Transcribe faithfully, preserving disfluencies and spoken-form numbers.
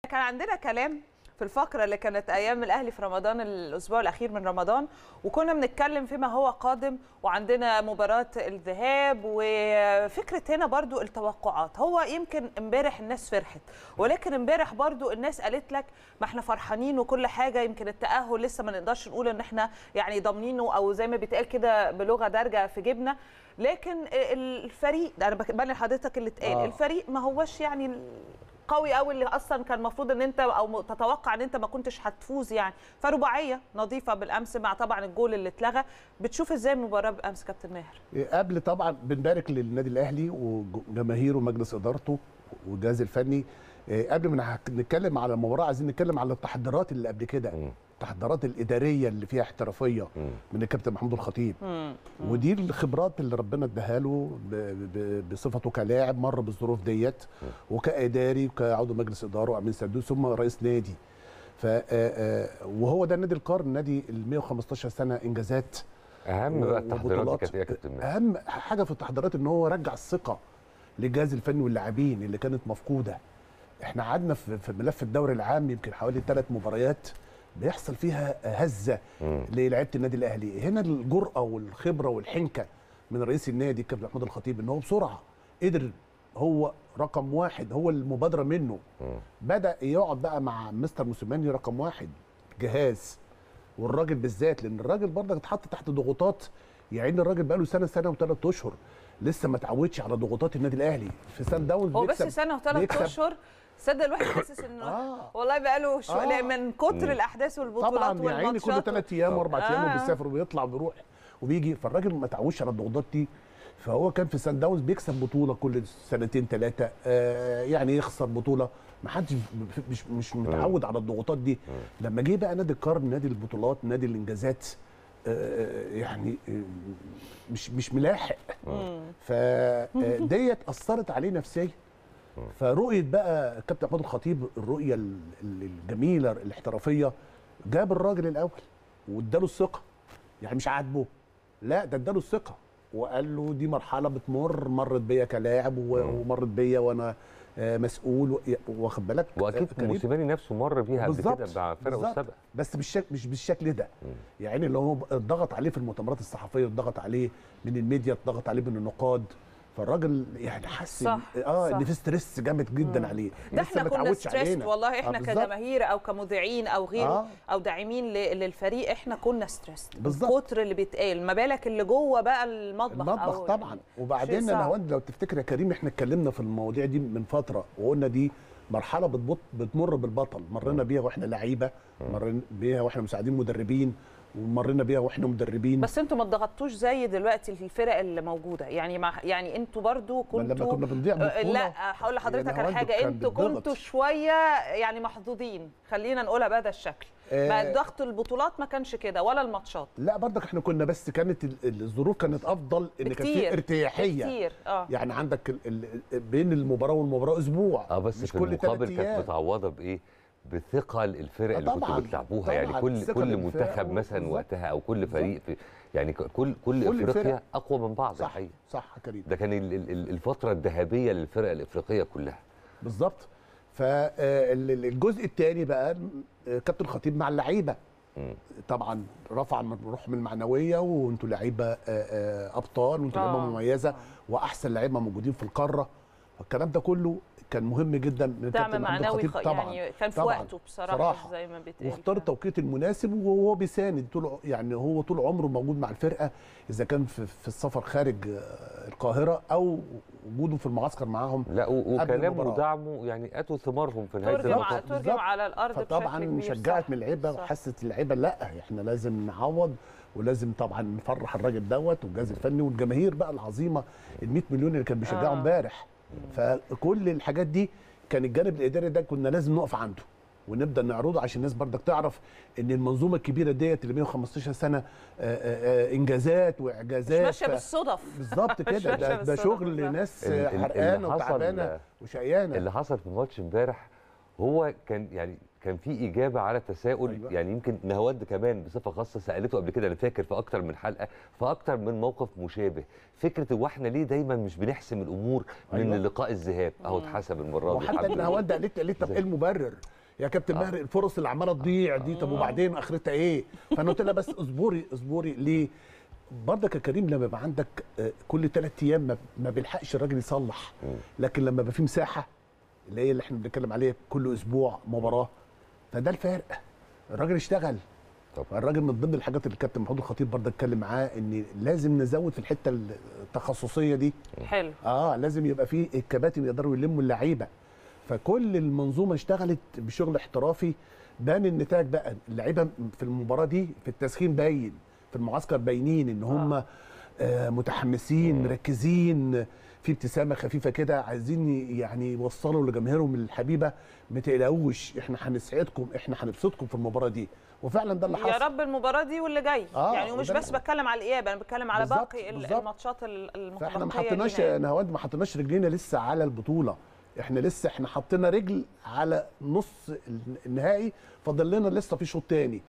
كان عندنا كلام في الفقرة اللي كانت أيام الأهلي في رمضان، الأسبوع الأخير من رمضان، وكنا بنتكلم فيما هو قادم، وعندنا مباراة الذهاب، وفكرة هنا برضو التوقعات. هو يمكن امبارح الناس فرحت، ولكن امبارح برضو الناس قالت لك ما احنا فرحانين وكل حاجة، يمكن التأهل لسه ما نقدرش نقول ان احنا يعني ضامنينه، أو زي ما بيتقال كده بلغة دارجة في جيبنا، لكن الفريق انا ببني لحضرتك اللي اتقال آه. الفريق ما هوش يعني قوي قوي اللي اصلا كان المفروض ان انت او تتوقع ان انت ما كنتش هتفوز يعني. فرباعيه نظيفه بالامس مع طبعا الجول اللي اتلغى. بتشوف ازاي المباراه بالامس كابتن ماهر؟ قبل طبعا بنبارك للنادي الاهلي وجماهيره ومجلس ادارته والجهاز الفني. قبل ما نتكلم على المباراه عايزين نتكلم على التحضيرات اللي قبل كده، التحضيرات الاداريه اللي فيها احترافيه من الكابتن محمود الخطيب، ودي الخبرات اللي ربنا اداها له بصفته كلاعب مر بالظروف ديت، وكاداري وكعضو مجلس اداره وامين سدوس ثم رئيس نادي. ف وهو ده النادي القرن، نادي ال مئة وخمستاشر سنه انجازات. اهم بقى التحضيرات كانت ايه يا كابتن؟ اهم حاجه في التحضيرات ان هو رجع الثقه للجهاز الفني واللاعبين اللي كانت مفقوده. احنا قعدنا في ملف الدوري العام يمكن حوالي ثلاث مباريات بيحصل فيها هزه للاعيبه النادي الاهلي. هنا الجرأه والخبره والحنكه من رئيس النادي الكابتن محمود الخطيب ان هو بسرعه قدر، هو رقم واحد، هو المبادره منه. مم. بدا يقعد بقى مع مستر موسيماني رقم واحد جهاز، والراجل بالذات لان الراجل برضك اتحط تحت ضغوطات. يعني الراجل بقى له سنه سنه وثلاث اشهر لسه ما اتعودش على ضغوطات النادي الاهلي. في سان داونز هو بس سنه وثلاث اشهر صدق الواحد حاسس انه آه. والله بقى له شو آه. من كتر الاحداث والبطولات والماتشات. طبعا يعني كل ثلاث ايام واربع ايام آه. وبيسافر وبيطلع وبيروح وبيجي، فالراجل ما اتعودش على الضغوطات دي. فهو كان في سان داونز بيكسب بطوله كل سنتين ثلاثه، آه يعني يخسر بطوله، ما حدش مش مش متعود على الضغوطات دي. لما جه بقى نادي القرن، نادي البطولات، نادي الانجازات، آه يعني آه مش مش ملاحق، فديت اثرت عليه نفسيا. فرؤيه بقى الكابتن محمود الخطيب، الرؤيه الجميله الاحترافيه، جاب الراجل الاول واداله الثقه. يعني مش عاتبه، لا ده اداله الثقه وقال له دي مرحله بتمر، مرت بيا كلاعب ومرت بيا وانا مسؤول، واخد بالك. واكيد موسيماني نفسه مر بيها قبل كده مع فرقه السابقه، بس بالشكل مش بالشكل ده. مم. يعني اللي هو ضغط عليه في المؤتمرات الصحفيه، ضغط عليه من الميديا، ضغط عليه من النقاد، فالراجل يعني حس صح اه ان في ستريس جامد جدا مم. عليه. ده احنا كنا ستريس والله، احنا آه كجماهير او كمذيعين او غيره آه. او داعمين للفريق، احنا كنا ستريس الكتر اللي بيتقال، ما بالك اللي جوه بقى المطبخ. المطبخ أو طبعا يعني. وبعدين انا هو لو تفتكر يا كريم احنا اتكلمنا في المواضيع دي من فتره وقلنا دي مرحله بتبط بتمر بالبطل، مرينا بيها واحنا لعيبه، مرينا بيها واحنا مساعدين مدربين، ومرينا بيها واحنا مدربين. بس انتوا ما اتضغطتوش زي دلوقتي الفرق اللي موجوده، يعني مع يعني انتوا برضو كنتوا لما كنا بنضيع بطوله. لا هقول لحضرتك يعني على حاجه، انتوا كنتوا شويه يعني محظوظين، خلينا نقولها بهذا الشكل. آه بقى ضغط البطولات ما كانش كده ولا الماتشات. لا برضك احنا كنا، بس كانت الظروف كانت افضل، ان كان في ارتياحيه كتير. اه يعني عندك ال ال بين المباراه والمباراه اسبوع، اه بس مش في المقابل كانت متعوضه بايه؟ بثقل الفرق اللي كنتوا بتلعبوها. يعني كل كل منتخب مثلا وقتها او كل فريق في يعني كل كل, كل افريقيا اقوى من بعض. صح الحقيقه صح كريم، ده كان الفتره الذهبيه للفرق الافريقيه كلها بالظبط. فالجزء الثاني بقى كابتن خطيب مع اللعيبه، طبعا رفع من الروح من المعنويه، وانتوا لعيبه ابطال، وانتوا لعيبه مميزه واحسن لعيبه موجودين في القاره. الكلام ده كله كان مهم جدا من دعم معنوي طبعا، يعني كان في وقته بصراحه, بصراحة زي ما بيتقال، واختار التوقيت المناسب، وهو بيساند طول، يعني هو طول عمره موجود مع الفرقه، اذا كان في, في السفر خارج القاهره او وجوده في المعسكر معاهم. لا وكلامه ودعمه يعني اتوا ثمارهم في نهايه المطاف، ترجم على الارض بشكل كبير. طبعا شجعت من اللعيبه وحست اللعيبه لا احنا لازم نعوض، ولازم طبعا نفرح الراجل دوت والجهاز الفني والجماهير بقى العظيمه ال مئة مليون اللي كان بيشجعوا امبارح. آه. فكل الحاجات دي كان الجانب الاداري ده كنا لازم نقف عنده ونبدا نعرضه عشان الناس برضك تعرف ان المنظومه الكبيره ديت اللي مئة وخمستاشر سنه آآ آآ انجازات واعجازات، مش ماشيه بالصدف بالظبط كده. ده, ده شغل ناس حرقانه وتعبانه وشقيانه. اللي حصل في الماتش امبارح هو كان يعني كان في اجابه على تساؤل. أيوة. يعني يمكن نهاوند كمان بصفه خاصه سالته قبل كده، انا فاكر في اكتر من حلقه، في اكتر من موقف مشابه، فكره هو احنا ليه دايما مش بنحسم الامور من أيوة. لقاء الذهاب؟ اهو اتحسب المره دي. وحتى نهاوند قالت قالت طب ايه المبرر؟ يا كابتن ماهر الفرص اللي عماله تضيع دي، طب وبعدين اخرتها ايه؟ فانا قلت لها بس اصبري اصبري. ليه؟ برضك يا كريم لما يبقى عندك كل ثلاث ايام ما, ما بيلحقش الراجل يصلح، لكن لما يبقى في مساحه اللي هي اللي احنا بنتكلم عليها كل اسبوع مباراه، فده الفرق. الراجل اشتغل. طب الراجل من ضمن الحاجات اللي الكابتن محمود الخطيب برضه اتكلم معاه ان لازم نزود في الحته التخصصيه دي. حلو. اه لازم يبقى في الكباتن يقدروا يلموا اللعيبه. فكل المنظومه اشتغلت بشغل احترافي، بان النتاج بقى. اللعيبه في المباراه دي في التسخين باين، في المعسكر باينين ان هم آه. آه متحمسين مركزين، في ابتسامه خفيفه كده، عايزين يعني يوصلوا لجماهيرهم الحبيبه ما تقلقوش احنا هنسعدكم، احنا هنبسطكم في المباراه دي. وفعلا ده اللي حصل. يا رب المباراه دي واللي جاي. آه يعني ومش بس بتكلم على الاياب، انا بتكلم على بالزبط باقي بالزبط. الماتشات المتبقيه. فاحنا ما حطيناش نهاوند ما حطيناش رجلينا لسه على البطوله، احنا لسه احنا حطينا رجل على نص النهائي، فاضل لنا لسه في شوط تاني.